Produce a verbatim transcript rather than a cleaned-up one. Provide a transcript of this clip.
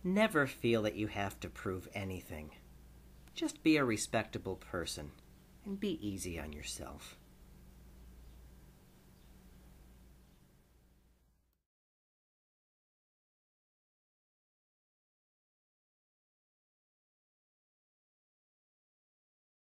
Never feel that you have to prove anything. Just be a respectable person and be easy on yourself.